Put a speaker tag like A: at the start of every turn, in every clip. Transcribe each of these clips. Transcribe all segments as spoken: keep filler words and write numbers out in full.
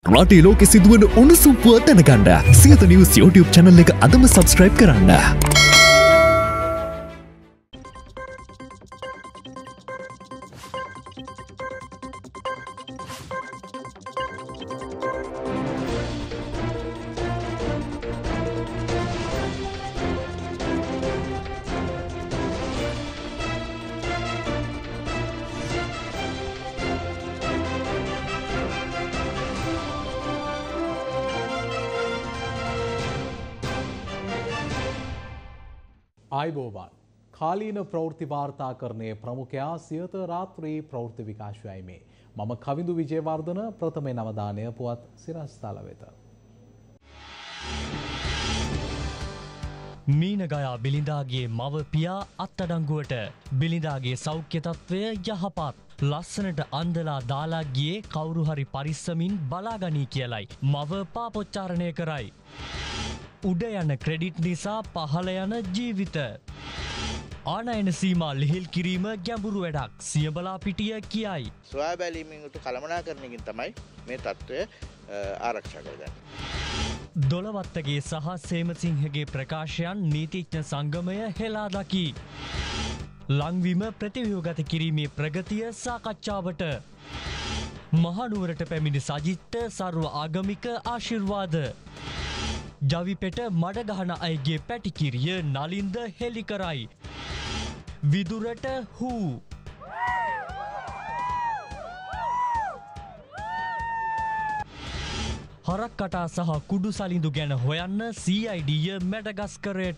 A: රටේ ලෝකෙ සිදුවන උණුසුම් පුවත් දැනගන්න සියත නිවුස් YouTube channel එක අදම subscribe කරන්න.
B: आयुबोवान කාලීන ප්‍රවෘත්ති වාර්තාකරණයේ ප්‍රමුඛයා සියත රාත්‍රී ප්‍රවෘත්ති විකාශයයි මේ මම කවිඳු විජේවර්ධන ප්‍රථමයෙන් අවධානය පුවත් සිරස්තල වෙත.
C: මීනගයා බිලිඳාගේ මව පියා අත්අඩංගුවට බිලිඳාගේ සෞඛ්‍ය තත්ත්වය යහපත් ලස්සනට අන්දලා දාලා ගියේ කවුරු හරි පරිස්සමින් බලාගනී කියලයි මව පාපොච්චාරණය කරයි. උඩ යන ක්‍රෙඩිට් නිසා පහළ යන ජීවිත. ආනයන සීමා ලිහිල් කිරීම ගැඹුරු වැඩක් සියඹලා පිටිය කියයි.
D: සොයා බැලීමෙන් උතු කළමනාකරණයකින් තමයි මේ තත්ත්වය ආරක්ෂා කරගන්නේ.
C: දොළවත්තගේ සහ සේමසිංහගේ ප්‍රකාශයන් නීතිඥ සංගමය හෙලා දකි. ලංවීම ප්‍රතිව්‍යුහගත කිරීමේ ප්‍රගතිය සාකච්ඡාවට. මහනුවරට පැමිණි සජිත්ට සර්ව ආගමික ආශිර්වාද. ජවිපෙට මඩගහන අයගේ පැටිකිරිය නලින්ද හෙළි කරයි. විදුරට හූ. හරක් කටා සහ කුඩු සලිඳු ගැන හොයන්න සී අයි ඩී මැඩගස්කරයට.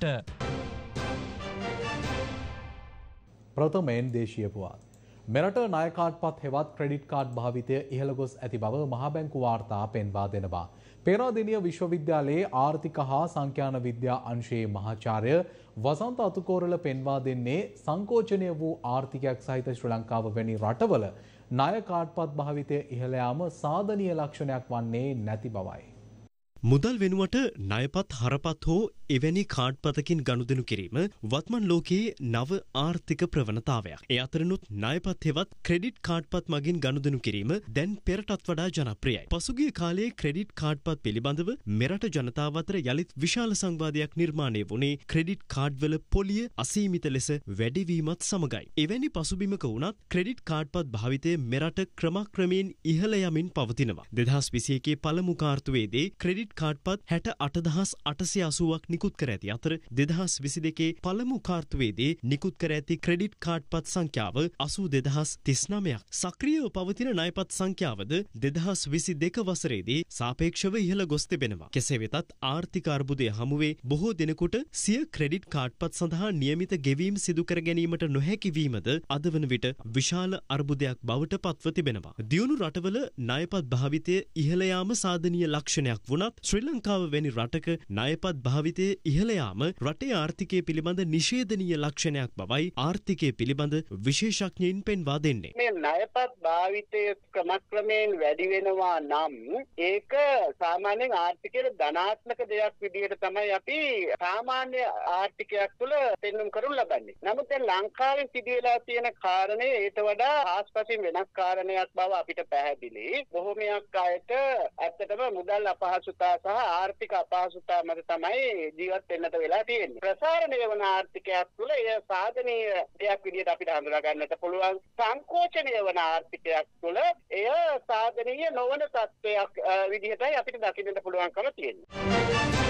B: ප්‍රථමයෙන් දේශීය පුවත්. මෙරට ණය කාඩ්පත් හෙවත් ක්‍රෙඩිට් කාඩ් භාවිතය ඉහළ ගොස් ඇති බව මහා බැංකු වාර්තා පෙන්වා දෙනවා. පේරාදෙණිය විශ්වවිද්‍යාලයේ ආර්ථික හා සංඛ්‍යාන විද්‍යා අංශයේ මහාචාර්ය වසන්ත අතුකෝරළ පෙන්වා දෙන්නේ සංකෝචනය වූ ආර්ථිකයක් සහිත ශ්‍රී ලංකාව වැනි රටවල ණය කාඩ්පත් භාවිතය ඉහළ යාම සාධනීය ලක්ෂණයක් වන්නේ නැති බවයි.
E: මුදල් වෙනුවට ණයපත් හරපත් හෝ එවැනි කාඩ්පතකින් ගනුදෙනු කිරීම වත්මන් ලෝකයේ නව ආර්ථික ප්‍රවණතාවයක්. ඒ අතරිනුත් ණයපත් හෙවත් ක්‍රෙඩිට් කාඩ්පත් මගින් ගනුදෙනු කිරීම දැන් පෙරටත් වඩා ජනප්‍රියයි. පසුගිය කාලයේ ක්‍රෙඩිට් කාඩ්පත් පිළිබඳව මෙරට ජනතාව අතර යලිත් විශාල සංවාදයක් නිර්මාණය වුණේ ක්‍රෙඩිට් කාඩ්වල පොලිය අසීමිත ලෙස වැඩිවීමත් සමගයි. එවැනි පසුබිමක වුණත් ක්‍රෙඩිට් කාඩ්පත් භාවිතය මෙරට ක්‍රමක්‍රමයෙන් ඉහළ යමින් පවතිනවා. දෙදහස් විසියකේ පළමු කාර්තුවේදී ක්‍රෙඩිට් කාඩ්පත් හැට අට දහස් අටසිය අසූවක් නිකුත් කර ඇති අතර දෙදහස් විසි දෙකේ පළමු කාර්තුවේදී නිකුත් කර ඇති ක්‍රෙඩිට් කාඩ්පත් සංඛ්‍යාව අසූ දෙදහස් තිස් නවයක්. සක්‍රියව පවතින ණයපත් සංඛ්‍යාවද දෙදහස් විසි දෙක වසරේදී සාපේක්ෂව ඉහළ ගොස් තිබෙනවා. කෙසේ වෙතත් ආර්ථික අර්බුදය හමුවේ බොහෝ දෙනෙකුට සිය ක්‍රෙඩිට් කාඩ්පත් සඳහා නියමිත ගෙවීම් සිදු කර ගැනීමට නොහැකි වීමද අද වන විට විශාල අර්බුදයක් බවට පත්ව තිබෙනවා. දියුණු රටවල ණයපත් භාවිතය ඉහළ යාම සාධනීය ලක්ෂණයක් වුණත් ශ්‍රී ලංකාව වැනි රටක ණයපත් භාවිතය ඉහළ යාම රටේ ආර්ථිකය පිළිබඳ නිෂේධනීය ලක්ෂණයක් බවයි ආර්ථිකය පිළිබඳ විශේෂඥයින් පෙන්වා දෙන්නේ.
F: මේ ණයපත් භාවිතය ක්‍රමක්‍රමයෙන් වැඩි වෙනවා නම් ඒක සාමාන්‍යයෙන් ආර්ථිකයේ ධනාත්මක දෙයක් විදිහට තමයි අපි සාමාන්‍ය ආර්ථිකයක් තුළ පෙන්වන්න කරනු ලබන්නේ. නමුත් දැන් ලංකාවේ සිදුවලා තියෙන කාරණේ ඊට වඩා ආස්පසින් වෙනස් කාරණයක් බව අපිට පැහැදිලි. බොහෝමයක් අයට ඇත්තටම මුදල් අපහසුතාව සහ ආර්ථික අපහසුතාව මත තමයි ජීවත් වෙන්නට වෙලා තියෙන්නේ. ප්‍රසාරණය වන ආර්ථිකයක් තුළ එය සාධනීය දෙයක් විදිහට අපිට හඳුනා ගන්නට පුළුවන්. සංකෝචනය වන ආර්ථිකයක් තුළ එය සාධනීය නොවන තත්ත්වයක් විදිහටයි අපිට දකින්නට පුළුවන්කම තියෙන්නේ.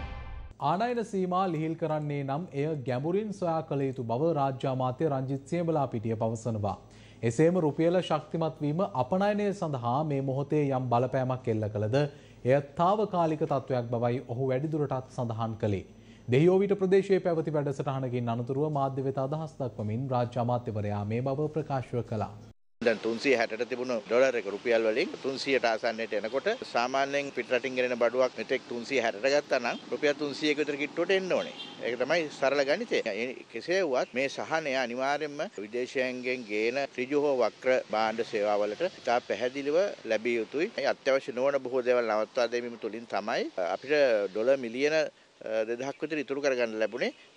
B: ආනයන සීමා ලිහිල් කරන්නේ නම් එය ගැඹුරින් සොයා කළ යුතු බව රාජ්‍ය අමාත්‍ය රංජිත් සියඹලාපිටිය පවසනවා. එසේම රුපියල ශක්තිමත් වීම අපනයනය සඳහා මේ මොහොතේ යම් බලපෑමක් එල්ල කළද එය තාවකාලික තත්ත්වයක් බවයි ඔහු වැඩිදුරටත් සඳහන් කළේ. දෙහියෝවිට ප්‍රදේශයේ පැවති වැඩසටහනකින් අනතුරුව මාධ්‍ය වෙත අදහස් දක්වමින් රාජ්‍ය අමාත්‍යවරයා මේ බව ප්‍රකාශ කළා.
D: දැන් තුන්සිය හැටට තිබුණු ඩොලර් එක රුපියල් වලින් තුන්සියට ආසන්නයට එනකොට සාමාන්‍යයෙන් පිටරටින් ගෙනෙන බඩුවක් මෙතෙක් තුන්සිය හැටට ගත්තා නම් රුපියල් තුන්සියක විතර කිට්ටුවට එන්න ඕනේ. ඒක තමයි සරල ගණිතය. කෙසේ වුවත් මේ සහනය අනිවාර්යයෙන්ම විදේශයෙන් ගේන ඍජු හෝ වක්‍ර භාණ්ඩ සේවාවලට ඉතා පැහැදිලිව ලැබිය යුතුයි. අත්‍යවශ්‍ය නොවන බොහෝ දේවල් නවත්වා දැමීම තුළින් තමයි අපිට ඩොලර් මිලියන දෙදහක් විතර ඉතුරු කරගන්න ලැබුණේ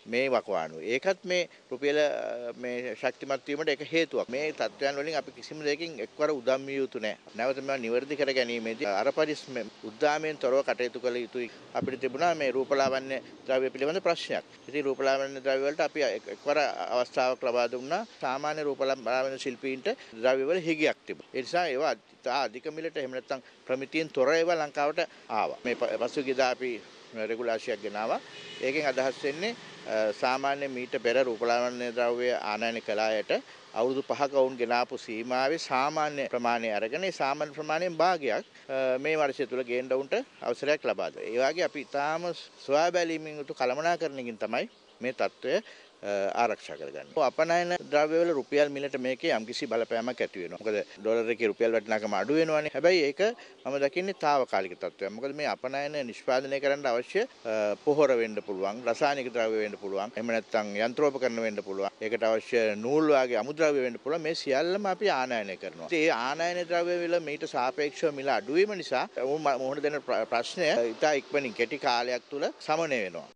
D: මේ වකවානුව. ඒකත් මේ රුපියල මේ ශක්තිමත් වීමට එක හේතුවක්. මේ තත්ත්වයන් වලින් අපි කිසිම දෙයකින් එක්වර උදම් විය යුතු නැහැ. නැවත මේවා නිවැරදි කර ගැනීමේදී අර පරිස්සම උද්දාමයෙන් තොරව කටයුතු කළ යුතුයි. අපිට තිබුණා මේ රූපලාවන්‍ය ද්‍රව්‍ය පිළිබඳ ප්‍රශ්නයක්. ඉතින් රූපලාවන්‍ය ද්‍රව්‍ය වලට අපි එක්වර අවස්ථාවක් ලබා දුන්නා. සාමාන්‍ය රූපලාවන්‍ය ශිල්පීන්ට ද්‍රව්‍ය වල හිගයක් තිබුණා. ඒ නිසා ඒවා අධික මිලට එහෙම නැත්නම් ප්‍රමිතියෙන් තොර ඒවා ලංකාවට ආවා. මේ පසුගියදා අපි රෙගුලාසියක් ගෙනාවා. ඒකෙන් අදහස් වෙන්නේ සාමාන්‍ය මීට පෙර රූපලාවන්‍ය ද්‍රව්‍ය ආනයන කළ අයට අවුරුදු පහක වුන් ගෙනාපු සීමාවේ සාමාන්‍ය ප්‍රමාණය අරගෙන ඒ සාමාන්‍ය ප්‍රමාණයෙන් භාගයක් මේ වර්ෂය තුල ගේන්න උන්ට අවසරයක් ලබා දෙනවා. ඒ වගේ අපි ඊටාම සොයා බැලීමෙන් යුතු කළමනාකරණකින් තමයි මේ තත්ත්වය ආරක්ෂා කරගන්නේ. අපනයන ද්‍රව්‍ය වල රුපියල් මිලට මේකේ යම්කිසි බලපෑමක් ඇති වෙනවා. මොකද ඩොලර් එකේ රුපියල් වටිනාකම අඩු වෙනවානේ. හැබැයි ඒක මම දකින්නේ తాවකාලික තත්ත්වයක්. මොකද මේ අපනයන නිෂ්පාදනය කරන්න අවශ්‍ය පොහොර වෙන්න පුළුවන්, රසායනික ද්‍රව්‍ය වෙන්න පුළුවන්, එහෙම නැත්නම් යන්ත්‍රෝපකරණ වෙන්න පුළුවන්. ඒකට අවශ්‍ය නූල් වගේ අමුද්‍රව්‍ය වෙන්න පුළුවන්. මේ සියල්ලම අපි ආනයනය කරනවා. ඒ ආනයන ද්‍රව්‍ය වල මීට සාපේක්ෂව මිල අඩු වීම නිසා මොහොන දෙන ප්‍රශ්නය ඉතා ඉක්මනින් කෙටි කාලයක් තුල සමනය වෙනවා.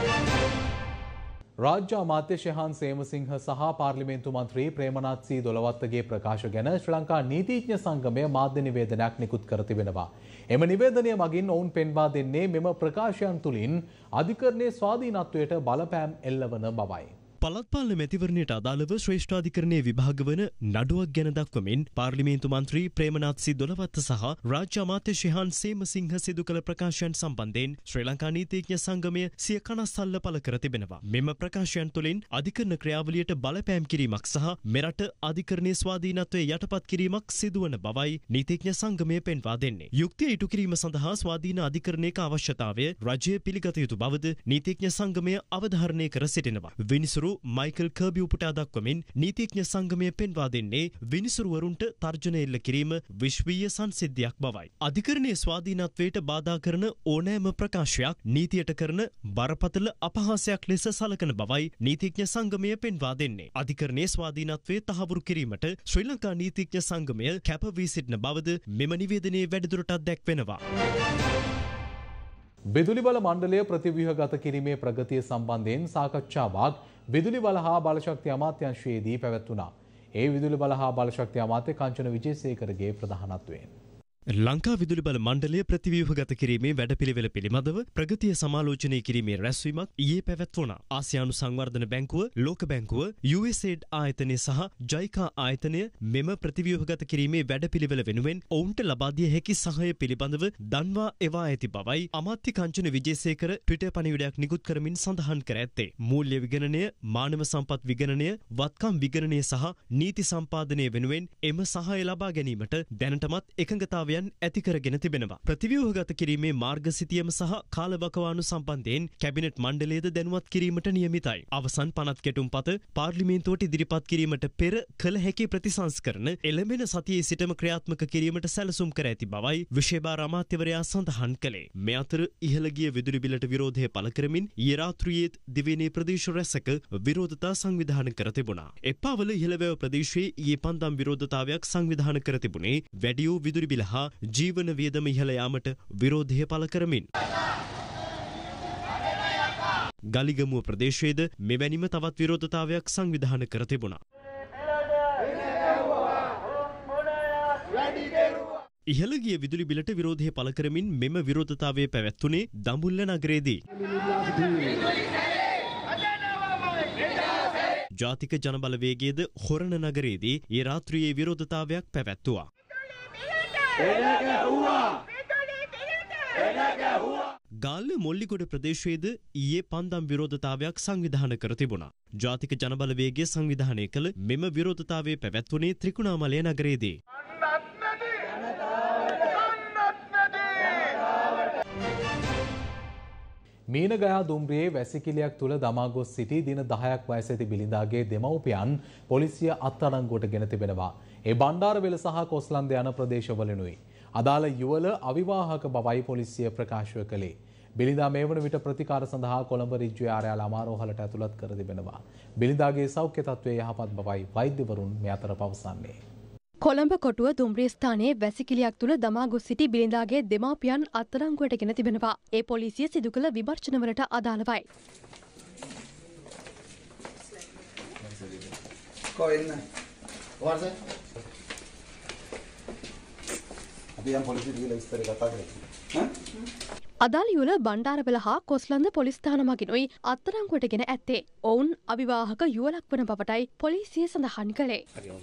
B: රාජ්‍ය අමාත්‍ය ශෙහාන් සේමසිංහ සහ පාර්ලිමේන්තු මන්ත්‍රී ප්‍රේමනාත් සී දොළවත්තගේ ප්‍රකාශ ගැන ශ්‍රී ලංකා නීතිඥ සංගමය මාධ්‍ය නිවේදනයක් නිකුත් කර තිබෙනවා. එම නිවේදනය මගින් ඔවුන් පෙන්වා දෙන්නේ මෙම ප්‍රකාශයන් තුළින් අධිකරණයේ ස්වාධීනත්වයට බලපෑම් එල්ලවන බවයි.
E: පළත්පාලන මැතිවරණයට අදාළව ශ්‍රේෂ්ඨාධිකරණයේ විභාග වන නඩුවක් ගැන දක්වමින් පාර්ලිමේන්තු මන්ත්‍රී ප්‍රේමනාත් සී දොළවත්ත සහ රාජ්‍ය අමාත්‍ය ශෙහාන් සේමසිංහ සිදු කළ ප්‍රකාශයන් සම්බන්ධයෙන් ශ්‍රී ලංකා නීතිඥ සංගමය සිය කනස්සල්ල පළ කර තිබෙනවා. මෙම ප්‍රකාශයන් තුළින් අධිකරණ ක්‍රියාවලියට බලපෑම් කිරීමක් සහ මෙරට අධිකරණයේ ස්වාධීනත්වය යටපත් කිරීමක් සිදුවන බවයි නීතිඥ සංගමය පෙන්වා දෙන්නේ. යුක්තිය ඉටු කිරීම සඳහා ස්වාධීන අධිකරණයක අවශ්‍යතාවය රජය පිළිගත යුතු බවද නීතිඥ සංගමය අවධාරණය කර සිටිනවා. විනිසුරු මයිකල් කර්බි උපුටා දක්වමින් නීතිඥ සංගමය පෙන්වා දෙන්නේ විනිසුරුවරුන්ට තර්ජන එල්ල කිරීම විශ්වීය සංසිද්ධියක් බවයි. අධිකරණයේ ස්වාධීනත්වයට බාධා කරන ඕනෑම ප්‍රකාශයක් නීතියට කරන බරපතල අපහාසයක් ලෙස සලකන බවයි නීතිඥ සංගමය පෙන්වා දෙන්නේ. අධිකරණයේ ස්වාධීනත්වය තහවුරු කිරීමට ශ්‍රී ලංකා නීතිඥ සංගමය කැප වී සිටින බවද මෙම නිවේදනයේ වැඩිදුරටත් දැක්වෙනවා.
B: විදුලි බල මණ්ඩලය ප්‍රතිව්‍යුහගත කිරීමේ ප්‍රගතිය සම්බන්ධයෙන් සාකච්ඡාවක් විදුලි බල හා බලශක්ති අමාත්‍යාංශයේදී පැවැත්වුණා. ඒ විදුලි බල හා බලශක්ති අමාත්‍ය කංචන විජේසේකරගේ ප්‍රධානත්වයෙන්
E: ලංකා විදුලි බල මණ්ඩලය ප්‍රතිව්‍යුහගත කිරීමේ වැඩපිළිවෙල පිළිබඳව ප්‍රගතිය සමාලෝචනය කිරීමේ රැස්වීමක් ඊයේ පැවැත්වුණා. ආසියානු සංවර්ධන බැංකුව, ලෝක බැංකුව, යූ එස් ඒඩ් ආයතනය සහ ජයිකා ආයතනය මෙම ප්‍රතිව්‍යුහගත කිරීමේ වැඩපිළිවෙල වෙනුවෙන් ඔවුන්ට ලබා දිය හැකි සහාය පිළිබඳව දන්වා එවා ඇති බවයි අමාත්‍ය කංචන විජේසේකර ට්විටර් පණිවිඩයක් නිකුත් කරමින් සඳහන් කර ඇත්තේ. මූල්‍ය විගණනය, මානව සම්පත් විගණනය, වත්කම් විගණනය සහ නීති සම්පාදනය වෙනුවෙන් එම සහාය ලබා ගැනීමට දැනටමත් එකඟතාවය ඇති කරගෙන තිබෙනවා. ප්‍රතිව්‍යුහගත කිරීමේ මාර්ග සිතියම සහ කාලවකවානු සම්බන්ධයෙන් කැබිනට් මණ්ඩලයද දැනුවත් කිරීමට නියමිතයි. අවසන් පනත් කෙටුම්පත පාර්ලිමේන්තුවට ඉදිරිපත් කිරීමට පෙර කළ හැකි ප්‍රතිසංස්කරණ එළඹෙන සතියේ සිටම ක්‍රියාත්මක කිරීමට සැලසුම් කර ඇති බවයි විශේෂ අමාත්‍යවරයා සඳහන් කළේ. මේ අතර ඉහළ ගිය විදුලි බිලට විරෝධය පළ කරමින් ඊයේ රාත්‍රියේත් දිවයිනේ ප්‍රදේශ රැසක විරෝධතා සංවිධානය කර තිබුණා. එප්පාවල ඉහළවැව ප්‍රදේශයේ ඊයේ පන්දම් විරෝධතාවයක් සංවිධානය කර තිබුණේ වැඩි වූ විදුලි බිල හා ජීවන වියදම ඉහළ යාමට විරෝධය පළ කරමින්. ගලිගමුව ප්‍රදේශයේද මෙවැනිම තවත් විරෝධතාවයක් සංවිධානය කර තිබුණා. ඉහළ ගිය විදුලි බිලට විරෝධය පළ කරමින් මෙම විරෝධතාවය පැවැත්වුණේ දඹුල්ල නගරයේදී. ජාතික ජනබලවේගයේද හොරණ නගරයේදී ඒ රාත්‍රියේ විරෝධතාවයක් පැවැත්වුවා. ගාල්ල මොල්ලිගොඩ ප්‍රදේශයේද ඊයේ පන්දම් විරෝධතාවයක් සංවිධානය කර තිබුණා. ජාතික ජනබලවේගය සංවිධානය කළ මෙම විරෝධතාවය පැවැත්වුණේ ත්‍රිකුණාමලය නගරයේදී.
B: මීනගයා දුම්රියේ වැසිකිළියක් තුළ දමා ගොස් සිටි දින දහයක් වයස ඇති බිලිඳාගේ දෙමව්පියන් පොලිසිය අත්අඩංගුවට ගෙන තිබෙනවා. ඒ බණ්ඩාරවෙල සහ කොස්ලන්ද යන ප්‍රදේශවලිනුයි. අදාළ යුවල අවිවාහක බවයි පොලිසිය ප්‍රකාශ කළේ. බිලිඳා මේ වන විට ප්‍රතිකාර සඳහා කොළඹ රිජ්ජුවේ ආරයාල අමාරෝහලට ඇතුළත් කර තිබෙනවා. බිලිඳාගේ සෞඛ්‍ය තත්ත්වය යහපත් බවයි වෛද්‍යවරුන් මේ අතර පවසන්නේ.
G: කොළඹ කොටුව දුම්රිය ස්ථානයේ වැසිකිළියක් තුළ දමා ගොස් සිටි බිලිඳාගේ දෙමාපියන් අත්අඩංගුවට ගෙන තිබෙනවා. ඒ පොලිසිය සිදු කළ විමර්ශනවලට අදාළවයි.
H: කෝ එන්න. වාර්ස. අපි යම් පොලිසියට ගිහලා විස්තර කතා කරමු. ඈ?
G: අදාළ යුවල බණ්ඩාරවල හා කොස්ලන්ද පොලිස් ස්ථාන මගිනුයි අත්අඩංගුවටගෙන ඇත්තේ. ඔවුන් අවිවාහක යුවලක් වන බවටයි පොලිසිය සඳහන් කළේ.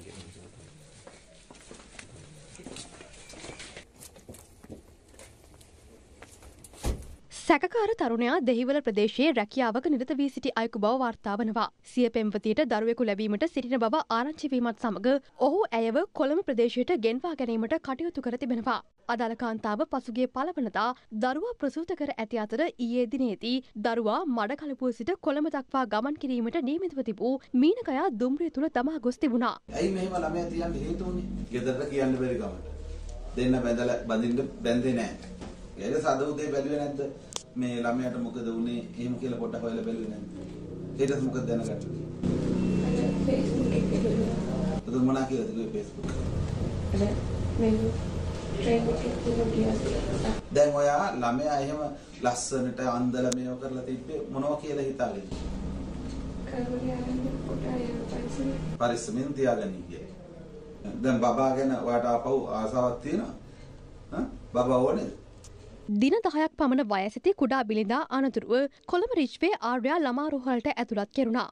G: සැකකාර තරුණයා දෙහිවල ප්‍රදේශයේ රැකියාවක නිරත වී සිටි අයෙකු බව වාර්තා වනවා. සිය පෙම්වතියට දරුවෙකු ලැබීමට සිටින බව ආරංචි වීමත් සමග ඔහු ඇයව කොළඹ ප්‍රදේශයට ගෙන්වා ගැනීමට කටයුතු කර තිබෙනවා. අදාළ කාන්තාව පසුගිය පළවනදා දරුවා ප්‍රසූත කර ඇති අතර ඊයේ දිනේදී දරුවා මඩකලපුව සිට කොළඹ දක්වා ගමන් කිරීමට නියමිතව තිබූ මීනකයා දුම්රිය තුල දමා ගොස් තිබුණා.
H: ඇයි මෙහෙම ළමයා තියන්න හේතු උනේ? ගෙදරට කියන්න බැරි කමට. දෙන්න බැඳලා බඳින්න බැඳේ නැහැ. ඒක සාදවුදේ බැලුවේ නැද්ද? මේ ළමයාට මොකද වුනේ? එහෙම කියලා පොඩ්ඩක් හොයලා බැලුවේ නැද්ද? ඊටත් මොකද දැනගත්තේ? Facebook එකේ බැලුවා. ඒක මොනවා කියලාද කිව්වේ Facebook? මේ දැන් ඔයා ළමයා එහෙම ලස්සනට අන්දලා මේව කරලා තිබ්බේ මොනවා කියලා හිතාගෙන? පරිස්සමෙන් තියාගන්න කියේ. දැන් බබා ගැන ඔයාට ආපහු ආසාවක් තියෙනවා? හා? බබා ඕනේද?
G: දින දහයක් පමණ වයසති කුඩා බිලිඳා අනතුරුව කොළඹ රිච්වේ ආර්යා ළමා රෝහලට ඇතුළත් කෙරුණා.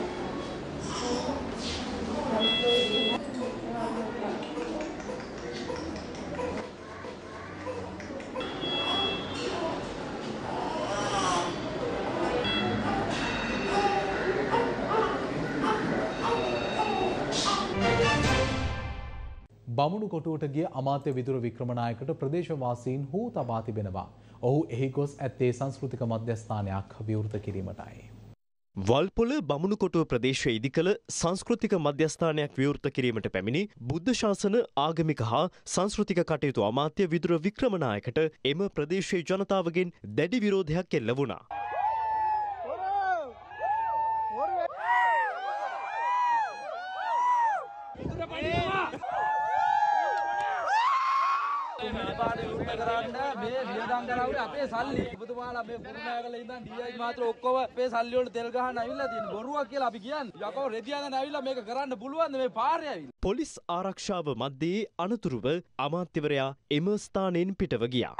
B: බමුණු කොටුවට ගිය අමාත්‍ය විදුර වික්‍රමනායකට ප්‍රදේශවාසීන් හූ තබා තිබෙනවා. ඔහු එහි ගොස් ඇත්තේ සංස්කෘතික මධ්‍යස්ථානයක් විවෘත කිරීමටයි.
E: වල්පොල බමුණු කොටුව ප්‍රදේශයේ ඉදිකළ සංස්කෘතික මධ්‍යස්ථානයක් විවෘත කිරීමට පැමිණි බුද්ධ ශාසන ආගමික හා සංස්කෘතික කටයුතු අමාත්‍ය විදුර වික්‍රමනායකට එම ප්‍රදේශයේ ජනතාවගෙන් දැඩි විරෝධයක් එල්ල වුණා.
I: මේ වියදම් කරාවුනේ අපේ සල්ලි. ඔබතුමාලා මේ පුරුණාගල ඉඳන් ඩී අයි මාත්‍ර ඔක්කොම අපේ සල්ලි වලට තෙල් ගහන්න ඇවිල්ලා තියෙන බොරුවක් කියලා අපි කියන්නේ. යකෝ රෙදියාගෙන ඇවිල්ලා මේක කරන්න පුළුවන්ද මේ පාරේ ඇවිල්ලා?
E: පොලිස් ආරක්ෂාව මැද්දේ අනතුරුව අමාත්‍යවරයා එම ස්ථානයෙන් පිටව ගියා.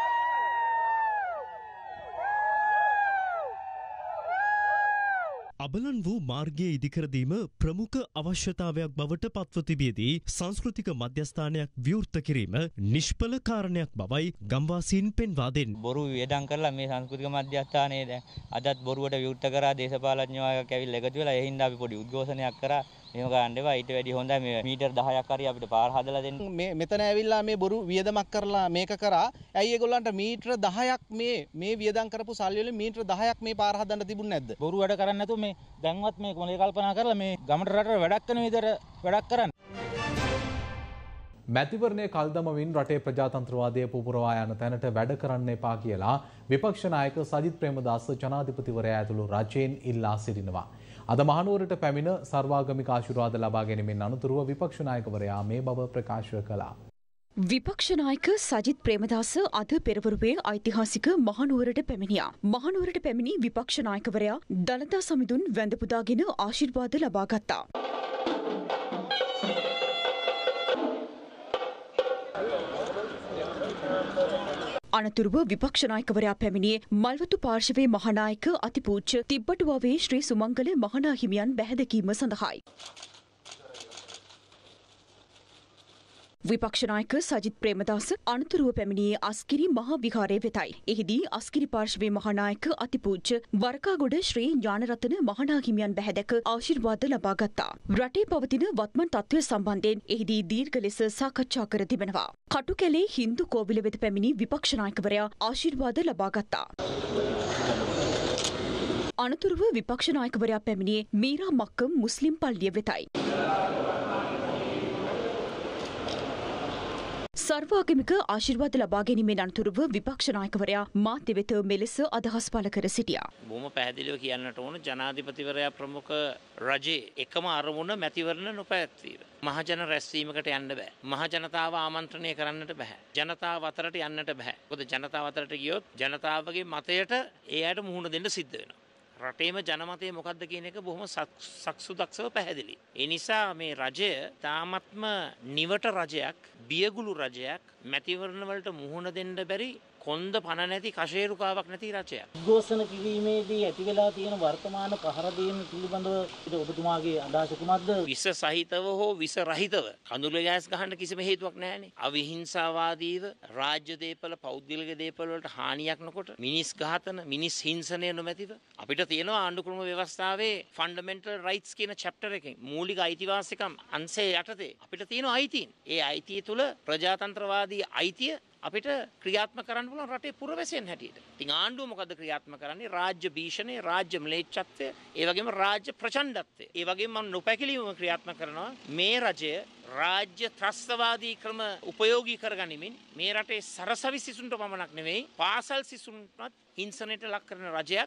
E: අබලන් වූ මාර්ගයේ ඉදිකරදීම ප්‍රමුඛ අවශ්‍යතාවයක් බවට පත්ව තිබියදී සංස්කෘතික මධ්‍යස්ථානයක් විවෘත කිරීම නිෂ්ඵල කාරණයක් බවයි ගම්වාසීන් පෙන්වා දෙන්නේ.
J: බොරු වියදම් කරලා මේ සංස්කෘතික මධ්‍යස්ථානයේ දැන් අදත් බොරුවට විවෘත කරා දේශපාලඥයෝ අයක ඇවිල්ලා එකතු වෙලා ඒ හින්දා අපි පොඩි උද්ඝෝෂණයක් කරා. එහෙම ගන්න එපා ඊට වැඩි හොඳයි මේ මීටර් දහයක් හරි අපිට පාර හදලා දෙන්න.
I: මේ මෙතන ඇවිල්ලා මේ බොරු වියදමක් කරලා මේක කරා. ඇයි ඒගොල්ලන්ට මීටර දහයක් මේ මේ වියදම් කරපු සල්ලි වලින් මීටර දහයක් මේ පාර හදන්න තිබුණේ නැද්ද?
J: බොරු වැඩ කරන්නේ නැතුව මේ දැන්වත් මේ කොලේ කල්පනා කරලා මේ ගමට රටට වැඩක් කරන විදිහට වැඩක් කරන්න.
B: මැතිවරණය කල්දමමින් රටේ ප්‍රජාතන්ත්‍රවාදය පුපුරවා යන තැනට වැඩ කරන්න එපා කියලා විපක්ෂ නායක සජිත් ප්‍රේමදාස ජනාධිපතිවරයා ඇතුළු රජයෙන් ඉල්ලා සිටිනවා. අද මහනුවරට පැමිණ සර්වාගමික ආශිර්වාද ලබා ගැනීමෙන් අනතුරුව විපක්ෂ නායකවරයා මේ බව ප්‍රකාශ කළා.
K: විපක්ෂ නායක සජිත් ප්‍රේමදාස අද පෙරවරුවේ ඓතිහාසික මහනුවරට පැමිණියා. මහනුවරට පැමිණි විපක්ෂ නායකවරයා දළදා සමිඳුන් වැඳ පුදාගෙන ආශිර්වාද ලබා ගත්තා. අනතුරුව විපක්ෂ නායකවරයා පැමිණියේ මල්වතු පාර්ශවයේ මහානායක අතිපූජ්‍ය තිබ්බටුවාවේ ශ්‍රී සුමංගල මහනා හිමියන් බැහැදකීම සඳහායි. විපක්ෂ නායක සජිත් ප්‍රේමදාස අනතුරුව පැමිණියේ අස්කිරි මහා විහාරය වෙතයි. එහිදී අස්කිරි පාර්ශවයේ මහානායක අතිපූජ්‍ය වරකාගොඩ ශ්‍රී ඥානරතන මහනා හිමියන් බැහැදක ආශිර්වාද ලබා ගත්තා. රටේ පවතින වත්මන් තත්ත්වය සම්බන්ධයෙන් එහිදී දීර්ඝ ලෙස සාකච්ඡා කර තිබෙනවා. කටුකැලේ හින්දු කෝවිල වෙත පැමිණි විපක්ෂ නායකවරයා ආශිර්වාද ලබා ගත්තා. අනතුරුව විපක්ෂ නායකවරයා පැමිණියේ මීරා මක්කම් මුස්ලිම් පල්ලිය වෙතයි. සර්වාගමික ආශිර්වාද ලබා ගැනීමෙන් අනතුරුව විපක්ෂ නායකවරයා මාධ්‍ය වෙත මෙලෙස අදහස් පළ කර සිටියා.
L: බොහොම පැහැදිලිව කියන්නට ඕන ජනාධිපතිවරයා ප්‍රමුඛ රජයේ එකම අරමුණ මැතිවරණ නොපැවැත්වීම. මහජන රැස්වීමකට යන්න බෑ. මහ ජනතාව ආමන්ත්‍රණය කරන්නට බෑ. ජනතාව අතරට යන්නට බෑ. මොකද ජනතාව අතරට ගියොත් ජනතාවගේ මතයට ඒ අයට මුහුණ දෙන්න සිද්ධ වෙනවා. රටේම ජනමතය මොකක්ද කියන එක බොහොම සක්සුදක්ෂව පැහැදිලි. ඒ නිසා මේ රජය තාමත්ම නිවට රජයක්, බියගුළු රජයක්, මැතිවරණ වලට මුහුණ දෙන්න බැරි කොන්ද පණ නැති කශේරුකාවක් නැති රජයක්.
M: උද්ඝෝෂණ කිරීමේදී ඇති වෙලා තියෙන වර්තමාන පහර දීම පිළිබඳව ඔබතුමාගේ අදහස කුමක්ද?
L: විස සහිතව හෝ විස රහිතව කඳුළු ගෑස් ගහන්න කිසිම හේතුවක් නැහැනේ. අවිහිංසාවාදීව රාජ්‍ය දේපල, පෞද්ගලික දේපල වලට හානියක් නොකොට මිනිස් ඝාතන, මිනිස් හිංසනය නොමැතිව අපිට තියෙනවා ආණ්ඩු ක්‍රම ව්‍යවස්ථාවේ ෆන්ඩමෙන්ටල් රයිට්ස් කියන චැප්ටර් එකෙන් මූලික අයිතිවාසිකම් අංශය යටතේ අපිට තියෙන අයිතීන්. ඒ අයිතිය තුල ප්‍රජාතන්ත්‍රවාදී අයිතිය අපිට ක්‍රියාත්මක කරන්න පුළුවන් රටේ පුරවැසියන් හැටියට. ඉතින් ආණ්ඩුව මොකද ක්‍රියාත්මක කරන්නේ? රාජ්‍ය භීෂණය, රාජ්‍ය ම්ලේච්ඡත්වය, ඒ වගේම රාජ්‍ය ප්‍රචණ්ඩත්වය. ඒ වගේම මම නොපැකිලීමම ක්‍රියාත්මක කරනවා මේ රජය රාජ්‍ය ත්‍රස්තවාදී ක්‍රම උපයෝගී කරගනිමින් මේ රටේ සරසවි සිසුන්ට පමණක් නෙවෙයි පාසල් සිසුන්ටත් හිංසනයට ලක් කරන රජයක්.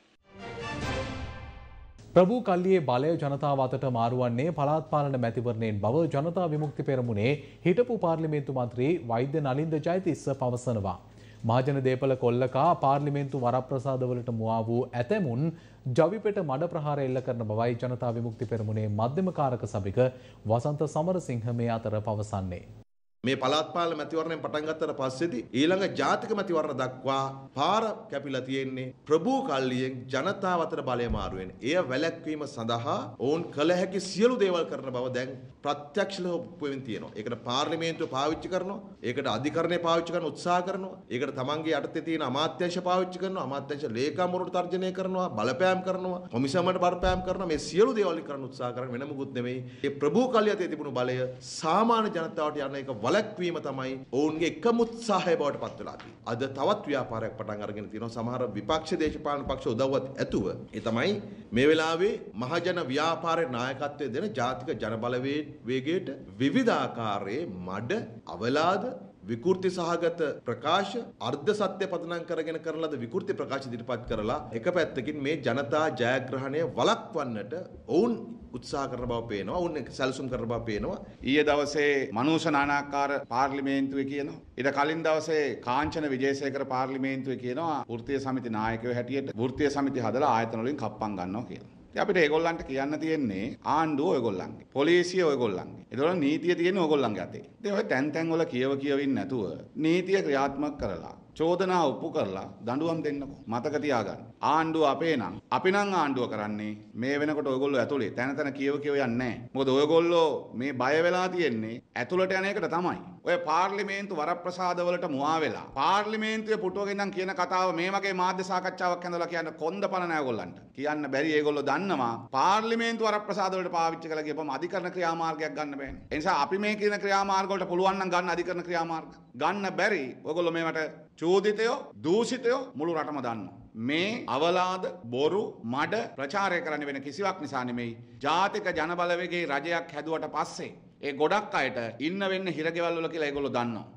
B: ප්‍රභූ කල්ලියේ බලය ජනතාව අතට මාරුවන්නේ පළාත් පාලන මැතිවරණයෙන් බව ජනතා විමුක්ති පෙරමුණේ හිටපු පාර්ලිමේන්තු මන්ත්‍රී වෛද්‍ය නලින්ද ජයතිස්ස පවසනවා. මහජන දේපල කොල්ලකා පාර්ලිමේන්තු වරප්‍රසාදවලට මුවා වූ ඇතැමුන් ජවිපෙට මඩ ප්‍රහාර එල්ල කරන බවයි ජනතා විමුක්ති පෙරමුණේ මධ්‍යම කාරක සභික වසන්ත සමරසිංහ මේ අතර පවසන්නේ.
N: මේ පළාත් පාලන මැතිවරණයෙන් පටන් ගත්තට පස්සේදී ඊළඟ ජාතික මැතිවරණ දක්වා පාර කැපිලා තියෙන්නේ ප්‍රභූ කල්ලියෙන් ජනතාව අතර බලය මාරු වෙන. එය වැළැක්වීම සඳහා ඔවුන් කළ හැකි සියලු දේවල් කරන බව දැන් ප්‍රත්‍යක්ෂව ඔප්පුවෙමින් තියෙනවා. ඒකට පාර්ලිමේන්තුව පාවිච්චි කරනවා. ඒකට අධිකරණය පාවිච්චි කරන උත්සාහ කරනවා. ඒකට තමන්ගේ යටතේ තියෙන අමාත්‍යාංශ පාවිච්චි කරනවා. අමාත්‍යාංශ ලේකම්වරුන්ට තර්ජනය කරනවා. බලපෑම් කරනවා. කොමිසමකට බලපෑම් කරනවා. මේ සියලු දේවල් කරන්න උත්සාහ කරන වෙන මොකුත් නෙමෙයි. මේ ප්‍රභූ කල්ලිය යටතේ තිබුණු බලය සාමාන්‍ය ජනතාවට යන එක වීම තමයි ඔවුන්ගේ එකම උත්සාහය බවට පත් වෙලා තියෙන්නේ. අද තවත් ව්‍යාපාරයක් පටන් අරගෙන තියෙනවා සමහර විපක්ෂ දේශපාලන පක්ෂ උදව්වත් ඇතුව. ඒ තමයි මේ වෙලාවේ මහජන ව්‍යාපාරයේ නායකත්වය දෙන ජාතික ජනබලවේගයට විවිධාකාරයේ මඩ අවලාද විකෘති සහගත ප්‍රකාශ අර්ධ සත්‍ය පදනම් කරගෙන කරන ලද විකෘති ප්‍රකාශ ඉදිරිපත් කරලා එක පැත්තකින් මේ ජනතා ජයග්‍රහණය වළක්වන්නට ඔවුන් උත්සාහ කරන බව පේනවා. ඔවුන් සැලසුම් කරන බව පේනවා.
O: ඊයේ දවසේ මනෝෂ නානාකාර පාර්ලිමේන්තුවේ කියනවා. ඊට කලින් දවසේ කාංචන විජේසේකර පාර්ලිමේන්තුවේ කියනවා වෘත්තීය සමිති නායකයෝ හැටියට වෘත්තීය සමිති හදලා ආයතන වලින් කප්පම් ගන්නවා කියලා. අපිට ඒගොල්ලන්ට කියන්න තියෙන්නේ ආණ්ඩුව ඔයගොල්ලන්ගේ, පොලිසිය ඔයගොල්ලන්ගේ. ඒතකොට නීතිය තියෙන්නේ ඔයගොල්ලන්ගේ අතේ. ඉතින් ඔය තැන් තැන් වල කියව කියවින් නැතුව නීතිය ක්‍රියාත්මක කරලා චෝදනා ඔප්පු කරලා දඬුවම් දෙන්නකෝ. මතක තියාගන්න. ආණ්ඩුව අපේ නම් අපි නම් ආණ්ඩුව කරන්නේ මේ වෙනකොට ඔයගොල්ලෝ ඇතුලේ තැන තැන කියව කියව යන්නේ නැහැ. මොකද ඔයගොල්ලෝ මේ බය වෙලා තියෙන්නේ ඇතුලට යන එකට තමයි. ඔය පාර්ලිමේන්තු වරප්‍රසාද වලට මුවා වෙලා පාර්ලිමේන්තුවේ පුටුවකින් නම් කියන කතාව මේ වගේ මාධ්‍ය සාකච්ඡාවක් ඇඳලා කියන්න කොන්දපණ නැහැ ඔයගොල්ලන්ට. කියන්න බැරි ඒගොල්ලෝ දන්නවා පාර්ලිමේන්තු වරප්‍රසාද වලට පාවිච්චි කරලා ගියපම අධිකරණ ක්‍රියාමාර්ගයක් ගන්න බෑනේ. ඒ නිසා අපි මේ කියන ක්‍රියාමාර්ග වලට පුළුවන් නම් ගන්න අධිකරණ ක්‍රියාමාර්ග. ගන්න බැරි ඔයගොල්ලෝ මේවට චෝදිතයෝ දූෂිතයෝ මුළු රටම දන්නවා. මේ අවලාද බොරු මඩ ප්‍රචාරය කරන්න වෙන කිසිවක් නිසා නෙමෙයි. ජාතික ජනබලවේගයේ රජයක් හැදුවට පස්සේ ඒ ගොඩක් අයට ඉන්න වෙන්න හිරගෙවල් වල කියලා ඒගොල්ලෝ දන්නවා.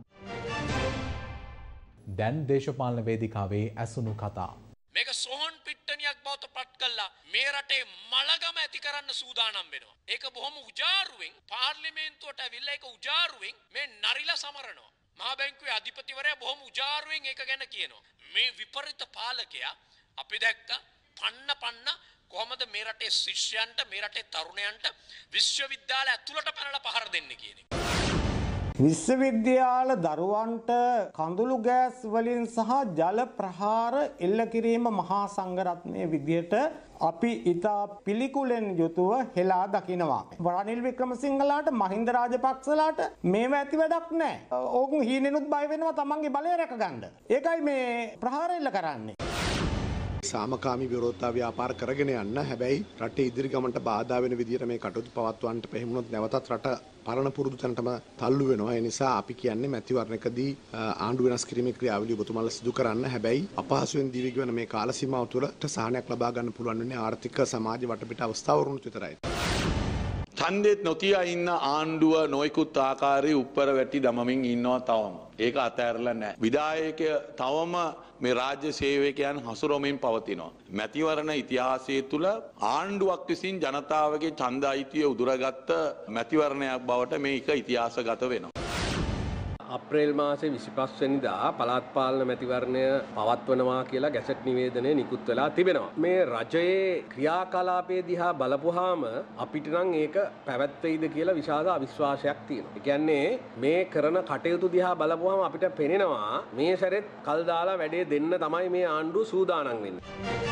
B: දැන් දේශපාලන වේදිකාවේ ඇසුණු කතා.
P: මේක සෝහන් පිට්ටනියක් බවට පත් කළා මේ රටේ මලගම ඇති කරන්න සූදානම් වෙනවා. ඒක බොහොම උජාරුවෙන් පාර්ලිමේන්තුවට ඇවිල්ලා ඒක උජාරුවෙන් මේ නරිලා සමරනවා. මහා බැංකුවේ අධිපතිවරයා බොහොම උජාරුවෙන් ඒක ගැන කියනවා. මේ විපරිත පාලකයා අපි දැක්ක පන්න පන්න කොහොමද මේ රටේ ශිෂ්‍යයන්ට මේ රටේ තරුණයන්ට විශ්වවිද්‍යාල ඇතුළට පැනලා පහර දෙන්නේ කියන එක.
Q: විශ්වවිද්‍යාල දරුවන්ට කඳුළු ගෑස් වලින් සහ ජල ප්‍රහාර එල්ල කිරීම මහා සංඝරත්නයේ විදියට අපි ඉතා පිළිකුලෙන් යුතුව හෙලා දකිනවා. රනිල් වික්‍රමසිංහලාට මහින්ද රාජපක්ෂලාට මේව ඇති වැඩක් නැහැ. ඕකුන් හීනෙනුත් බය වෙනවා තමන්ගේ බලය රැකගන්න. ඒකයි මේ ප්‍රහාර එල්ල කරන්නේ.
R: සාමකාමී විරෝධතා ව්‍යාපාර කරගෙන යන්න. හැබැයි රටේ ඉදිරි ගමනට බාධා වෙන විදිහට මේ කටයුතු පවත්වන්නට පෙහෙමුණොත් නැවතත් රට පරණ පුරුදු තැනටම තල්ලු වෙනවා. ඒ නිසා අපි කියන්නේ මැතිවරණයකදී ආණ්ඩු වෙනස් කිරීමේ ක්‍රියාවලිය ඔබතුමාලා සිදු කරන්න. හැබැයි අපහසුයෙන් දිවි ගෙවන මේ කාල සීමාව තුළට සහනයක් ලබා ගන්න පුළුවන් වෙන්නේ ආර්ථික සමාජ වටපිට අවස්ථාවරුණුත් විතරයි.
S: ඡන්දෙත් නොතියා ඉන්න ආණ්ඩුව නොයිකුත් ආකාරයේ උඩර වැටි දමමින් ඉන්නවා තවම. ඒක අතහැරලා නැහැ. විධායක තවම මේ රාජ්‍ය සේවකයන් හසුරුවමින් පවතිනවා. මැතිවරණ ඉතිහාසයේ තුල ආණ්ඩුවක් විසින් ජනතාවගේ ඡන්ද අයිතිය උදුරගත්ත මැතිවරණයක් බවට මේක ඉතිහාසගත වෙනවා.
T: අප්‍රේල් මාසේ විසිපස් වෙනිදා පළාත් පාලන මැතිවරණය පවත්වනවා කියලා ගැසට් නිවේදනය නිකුත් වෙලා තිබෙනවා. මේ රජයේ ක්‍රියාකලාපයේ දිහා බලපුවාම අපිට නම් ඒක පැවැත්වෙයිද කියලා විශාල අවිශ්වාසයක් තියෙනවා. ඒ කියන්නේ මේ කරන කටයුතු දිහා බලපුවාම අපිට පෙනෙනවා මේ සැරෙත් කල් දාලා වැඩේ දෙන්න තමයි මේ ආණ්ඩුව සූදානම් වෙන්නේ.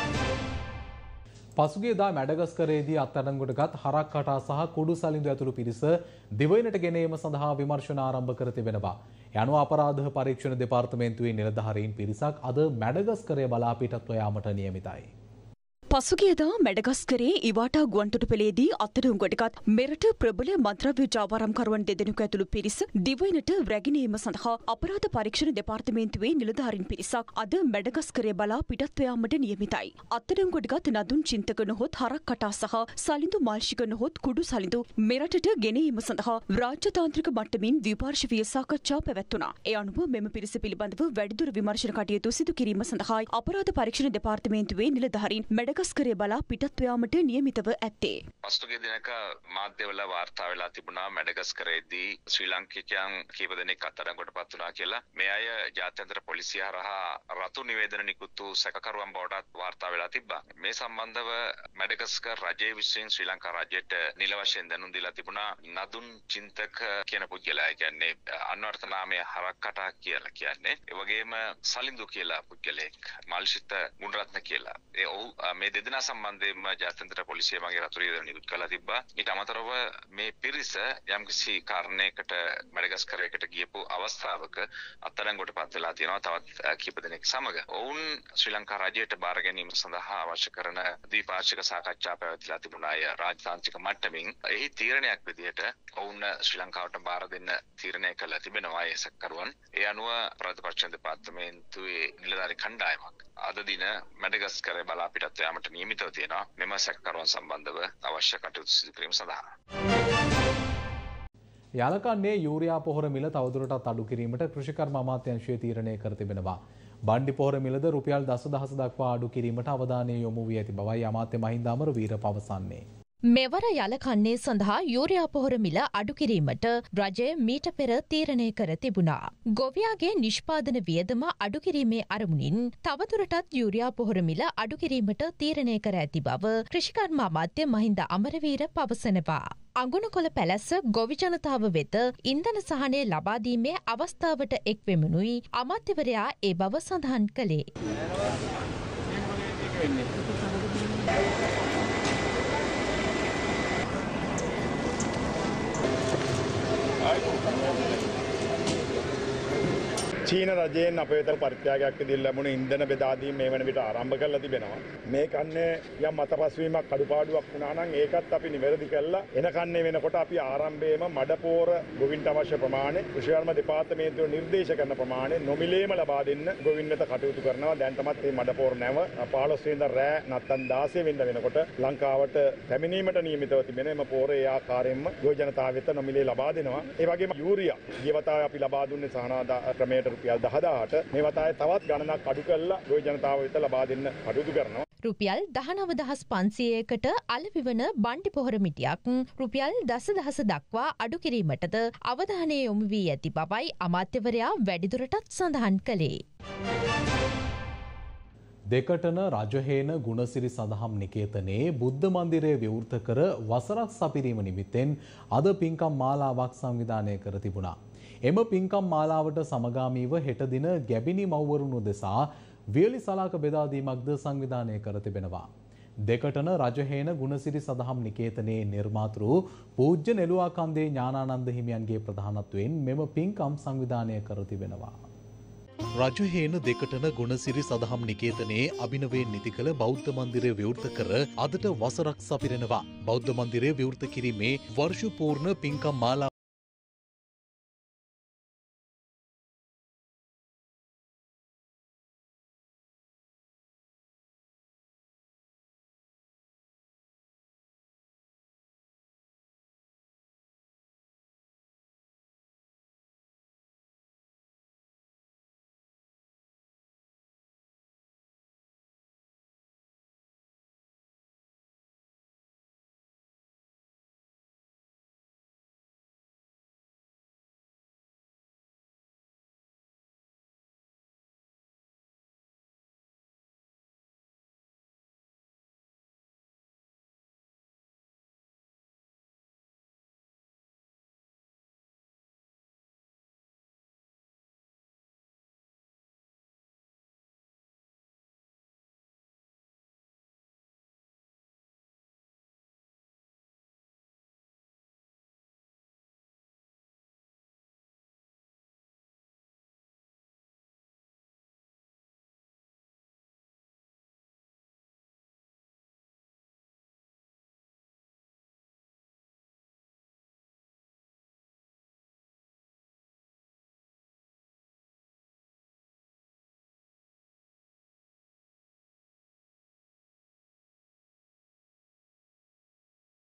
B: පසුගියදා මැඩගස්කරේදී අත්අඩංගුවට ගත් හරක් කටා සහ කුඩු සලිඳු ඇතුළු පිරිස දිවයිනට ගෙනීම සඳහා විමර්ශන ආරම්භ කර තිබෙනවා. යනුව අපරාධ පරීක්ෂණ දෙපාර්තමේන්තුවේ නිලධාරීන් පිරිසක් අද මැඩගස්කරය බලා පිටත්ව යාමට නියමිතයි.
K: පසුගියදා මැඩගස්කරේ ඉවාටා ගුවන්තොටුපළේදී අත්අඩංගුවටගත් මෙරට ප්‍රබල මන්ත්‍රව්‍ය ජාවාරම්කරුවන් දෙදෙනෙකු ඇතුළු පිරිස දිවයිනට රැගෙනීම සඳහා අපරාධ පරීක්ෂණ දෙපාර්තමේන්තුවේ නිලධාරීන් පිරිසක් අද මැඩගස්කරය බලා පිටත්ව යාමට නියමිතයි. අත්අඩංගුවටගත් නදුන් චින්තක නොහොත් හරක් කටා සහ සලිඳු මාංශික නොහොත් කුඩු සලිඳු මෙරටට ගෙනීම සඳහා රාජ්‍යතාන්ත්‍රික මට්ටමින් ද්විපාර්ශ්වීය සාකච්ඡා පැවැත්වුණා. ඒ අනුව මෙම පිරිස පිළිබඳව වැඩිදුර විමර්ශන කටයුතු සිදු කිරීම සඳහා අපරාධ පරීක්ෂණ දෙපාර්තමේන්තුවේ නිලධාරීන් මැඩගස්කරය බලා පිටත්ව යාමට නියමිතව ඇත්තේ.
U: පසුගිය දිනක මාධ්‍යවල වාර්තා වෙලා තිබුණා මැඩගස්කරේදී ශ්‍රී ලංකිකයන් කීප දෙනෙක් අත්අඩංගුවට පත් වුණා කියලා. මේ අය ජාත්‍යන්තර පොලිසිය හරහා රතු නිවේදන නිකුත් වූ සැකකරුවන් බවට වාර්තා වෙලා තිබ්බා. මේ සම්බන්ධව මැඩගස්කර් රජයේ විසින් ශ්‍රී ලංකා රජයට නිල වශයෙන් දැනුම් දීලා තිබුණා. නදුන් චින්තක කියන පුද්ගලයා කියන්නේ අන්වර්ථ නාමය හරක් කටා කියලා කියන්නේ. ඒ වගේම සලිඳු කියලා පුද්ගලෙක් මල්ෂිත ගුණරත්න කියලා. ඒ ඔව් මේ දෙදෙනා සම්බන්ධයෙන්ම ජාත්‍යන්තර පොලිසිය මගේ රතු නිවේදන නිකුත් කළා තිබ්බා. ඊට අමතරව මේ පිරිස යම්කිසි කාරණයකට මැඩගස්කරයකට ගියපු අවස්ථාවක අත්අඩංගුවට පත් වෙලා තියෙනවා තවත් කීප දෙනෙක් සමග. ඔවුන් ශ්‍රී ලංකා රජයට බාර ගැනීම සඳහා අවශ්‍ය කරන ද්විපාර්ශ්වික සාකච්ඡා පැවැත්විලා තිබුණා අය රාජතාන්ත්‍රික මට්ටමින්. එහි තීරණයක් විදිහට ඔවුන් ශ්‍රී ලංකාවට බාර දෙන්න තීරණය කළා තිබෙනවා ඒ සැකකරුවන්. ඒ අනුව ප්‍රතිපක්ෂ දෙපාර්තමේන්තුවේ නිලධාරී කණ්ඩායමක් අද දින මැඩගස්කරය බලා පිටත්ව යාමට නියමිතව තියෙනවා මෙම සැකකරුවන් සම්බන්ධව අවශ්‍ය කටයුතු සිදු කිරීම සඳහා.
B: යාලකන්නේ යූරියා පොහොර මිල තවදුරටත් අඩු කිරීමට කෘෂිකර්ම අමාත්‍යාංශය තීරණය කර තිබෙනවා. බණ්ඩි පොහොර මිලද රුපියල් දසදහස දක්වා අඩු කිරීමට අවධානය යොමු වී ඇති බවයි අමාත්‍ය මහින්ද අමරවීර පවසන්නේ.
V: මෙවර යලකන්නේ සඳහා යූරියා පොහොර මිල අඩු කිරීමට රජය මීට පෙර තීරණය කර තිබුණා. ගොවියාගේ නිෂ්පාදන වියදම අඩු කිරීමේ අරමුණින් තවදුරටත් යූරියා පොහොර මිල අඩු කිරීමට තීරණය කර ඇති බව කෘෂිකර්ම අමාත්‍ය මහින්ද අමරවීර පවසනවා. අඟුණකොළ පැලැස්ස ගොවි ජනතාව වෙත ඉන්ධන සහනය ලබා දීමේ අවස්ථාවට එක් වෙමුණුයි අමාත්‍යවරයා ඒ බව සඳහන් කළේ.
W: චීන රජයෙන් අපේ වෙත පරිත්‍යාගයක් ඉදිරි ලැබුණ ඉන්ධන බෙදා දීම මේ වන විට ආරම්භ කරලා තිබෙනවා. මේ කන්නේ යම් අතපසුවීමක් අඩුපාඩුවක් වුණා නම් ඒකත් අපි නිවැරදි කළා. එන කන්නේ වෙනකොට අපි ආරම්භයේම මඩපෝර ගොවින්ට අවශ්‍ය ප්‍රමාණය කෘෂි දෙපාර්තමේන්තුව නිර්දේශ කරන ප්‍රමාණය නොමිලේම ලබා දෙන්න ගොවින් වෙත කටයුතු කරනවා. දැන් තමත් මේ මඩපෝර නැව පහළොස් වෙනිදා රෑ නැත්නම් දාසය වෙනිදා වෙනකොට ලංකාවට පැමිණීමට නියමිතව තිබෙන එම පෝරේ ආකාරයෙන්ම ගොවි ජනතාව වෙත නොමිලේ ලබා දෙනවා. ඒ වගේම යූරියා ගියවතාවේ අපි ලබා දුන්නේ සහනාදා ක්‍රමයට රුපියල් දහදාහට මේ වතාවේ තවත් ගණනක් අඩු කරලා ගොවි ජනතාව වෙත ලබා දෙන්න කටයුතු කරනවා.
V: රුපියල් දහනව දහස් පන්සියයකට අලවිවන බණ්ඩි පොහොර මිටියක් රුපියල් දසදහස දක්වා අඩු කිරීමටද අවධානය යොමු වී ඇති බවයි අමාත්‍යවරයා වැඩිදුරටත් සඳහන් කළේ.
B: දෙකටන රජහේන ගුණසිරි සදහම් නිකේතනයේ බුද්ධ මන්දිරය විවෘත කර වසරක් සපිරීම නිමිත්තෙන් අද පින්කම් මාලාවක් සංවිධානය කර තිබුණා. එම පින්කම් මාලාවට සමගාමීව හෙට දින ගැබිනි මව්වරුන් උදෙසා වියලි සලාක බෙදා දීමක්ද සංවිධානය කර තිබෙනවා. දෙකටන රජහේන ගුණසිරි සදහම් නිකේතනයේ නිර්මාතෘ පූජ්‍ය නෙළුවාකන්දේ ඥානානන්ද හිමියන්ගේ ප්‍රධානත්වයෙන් මෙම පින්කම් සංවිධානය කර තිබෙනවා.
A: රජහේන දෙකටන ගුණසිරි සදහම් නිකේතනයේ අභිනවයෙන් නිති කළ බෞද්ධ මන්දිරය විවෘත කර අදට වසරක් සපිරෙනවා. බෞද්ධ මන්දිරය විවෘත කිරීමේ වර්ෂ පූර්ණ පින්කම් මාලා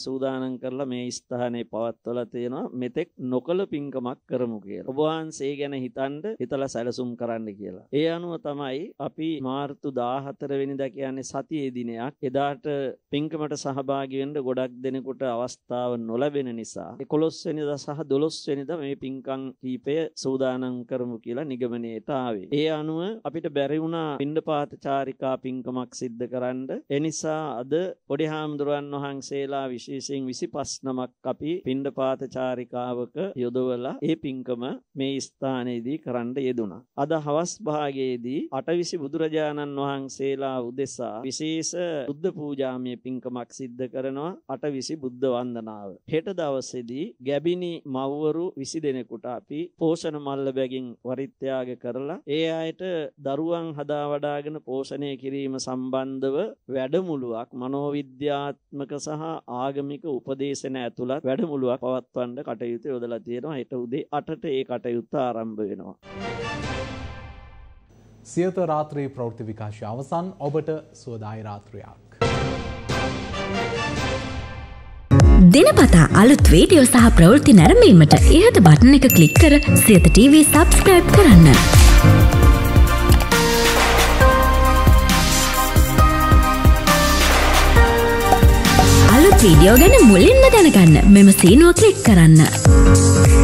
C: සූදානම් කරලා මේ ස්ථානයේ පවත්වලා තියෙනවා මෙතෙක් නොකළ පින්කමක් කරමු කියලා. ඔබ වහන්සේ ගැන හිතන්න හිතලා සැලසුම් කරන්න කියලා. ඒ අනුව තමයි අපි මාර්තු දාහතර වෙනිදා කියන්නේ සතියේ දිනයක්. එදාට පින්කමට සහභාගී වෙන්න ගොඩක් දෙනෙකුට අවස්ථාව නොලැබෙන නිසා එකොළොස් වෙනිදා සහ දොළොස් වෙනිදා මේ පින්කම් කීපය සූදානම් කරමු කියලා නිගමනයට ආවේ. ඒ අනුව අපිට බැරි වුණා පින්ඩපාත චාරිකා පින්කමක් සිද්ධ කරන්න. ඒ නිසා අද පොඩි හාමුදුරුවන් වහන්සේලා විශේෂයෙන් විසිපස් නමක් අපි පින්ඩපාත චාරිකාවක යොදවලා ඒ පින්කම මේ ස්ථානයේදී කරන්න යෙදුණා. අද හවස් භාගයේදී අටවිසි බුදුරජාණන් වහන්සේලා උදෙසා විශේෂ බුද්ධ පූජාමය පින්කමක් සිද්ධ කරනවා. අටවිසි බුද්ධ වන්දනාව. හෙට දවසේදී ගැබිනි මව්වරු විසි දෙනෙකුට අපි පෝෂණ මල්ල බැගින් පරිත්‍යාග කරලා ඒ අයට දරුවන් හදා වඩාගෙන පෝෂණය කිරීම සම්බන්ධව වැඩමුළුවක් මනෝවිද්‍යාත්මක සහ ආගමික උපදේශන ඇතුළත් වැඩමුළුවක් පවත්වන්න කටයුතු යොදලා තියෙනවා. හෙට උදේ අටට ඒ කටයුත්ත ආරම්භ වෙනවා.
B: සියත රාත්‍රී ප්‍රවෘත්ති විකාශය අවසන්. ඔබට සුවදායි රාත්‍රියක්.
D: දිනපතා අලුත් වීඩියෝ සහ ප්‍රවෘත්ති නැරඹීමට ඉහත බටන් එක ක්ලික් කර සියත ටීවී සබ්ස්ක්‍රයිබ් කරන්න. අලුත් වීඩියෝ ගැන මුලින්ම දැනගන්න මෙම සීනුව ක්ලික් කරන්න.